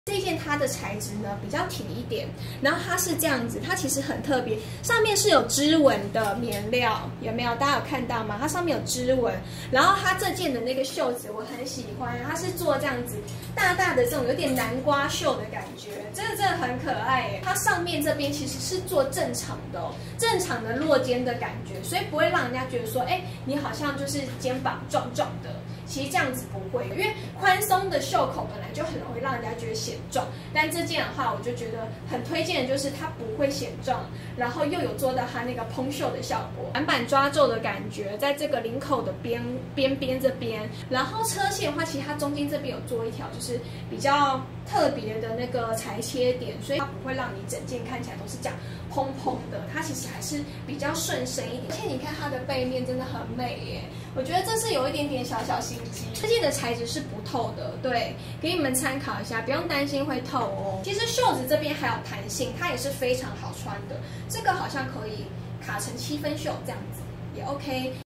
这件它的材质呢比较挺一点，然后它是这样子，它其实很特别，上面是有织纹的棉料，有没有？大家有看到吗？它上面有织纹，然后它这件的那个袖子我很喜欢，它是做这样子大大的这种有点南瓜袖的感觉，这个真的很可爱耶。它上面这边其实是做正常的哦，正常的落肩的感觉，所以不会让人家觉得说，哎，你好像就是肩膀壮壮的。其实这样子不会，因为宽松的袖口本来就很容易让人家觉得显壮，但这件的话，我就觉得很推荐的就是它不会显壮，然后又有做到它那个蓬袖的效果，短板抓皱的感觉，在这个领口的边这边，然后车线的话，其实它中间这边有做一条就是比较特别的那个裁切点，所以它不会让你整件看起来都是这样蓬蓬的，它其实还是比较顺身一点。而且你看它的背面真的很美耶，我觉得这是有一点点小小心机。这件的材质是不透的，对，给你们参考一下，不用担心会透哦。其实袖子这边还有弹性，它也是非常好穿的，这个好像可以卡成7分袖这样子也 OK。